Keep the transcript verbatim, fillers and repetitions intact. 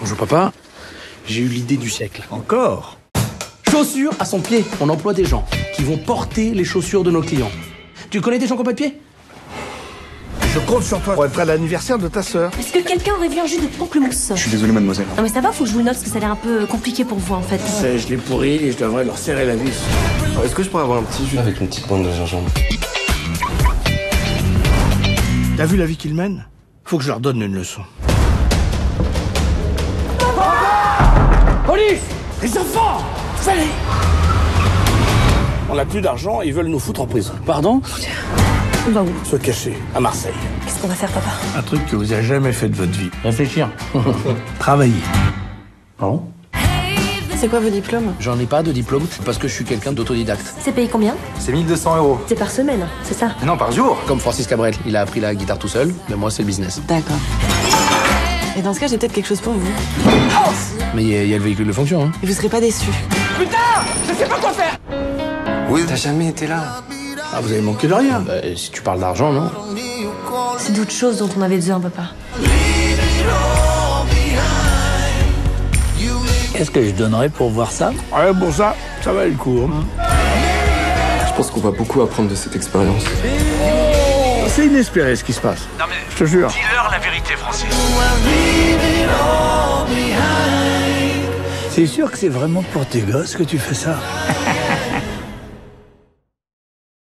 Bonjour papa, j'ai eu l'idée du siècle. Encore? Chaussures à son pied. On emploie des gens qui vont porter les chaussures de nos clients. Tu connais des gens qui n'ont pas de pied? Je compte sur toi pour être à l'anniversaire de ta sœur. Est-ce que quelqu'un aurait vu un jus de pamplemousse? Je suis désolé, mademoiselle. Non mais ça va, faut que je vous le note parce que ça a l'air un peu compliqué pour vous en fait. Je l'ai pourri et je devrais leur serrer la vis. Est-ce que je pourrais avoir un petit jus avec une petite bande de gingembre? T'as vu la vie qu'ils mènent? Faut que je leur donne une leçon. Police! Les enfants! Fallait! On n'a plus d'argent, ils veulent nous foutre en prison. Pardon? On va où? Se cacher, à Marseille. Qu'est-ce qu'on va faire, papa? Un truc que vous avez jamais fait de votre vie. Réfléchir. Travailler. Pardon? C'est quoi vos diplômes? J'en ai pas de diplôme parce que je suis quelqu'un d'autodidacte. C'est payé combien? C'est mille deux cents euros. C'est par semaine, c'est ça? Mais non, par jour. Comme Francis Cabrel, il a appris la guitare tout seul, mais moi c'est le business. D'accord. Et dans ce cas, j'ai peut-être quelque chose pour vous. Mais il y, a- y a le véhicule de fonction, hein. Et vous serez pas déçus. Oui. T'as jamais été là. Ah, vous avez manqué de rien. Bah, si tu parles d'argent, non? C'est d'autres choses dont on avait besoin, papa. Qu'est-ce que je donnerais pour voir ça? Ouais, pour ça, ça va le coup. Hein. Je pense qu'on va beaucoup apprendre de cette expérience. C'est inespéré ce qui se passe. Non mais, Je te jure. dis-leur la vérité, Francis. C'est sûr que c'est vraiment pour tes gosses que tu fais ça?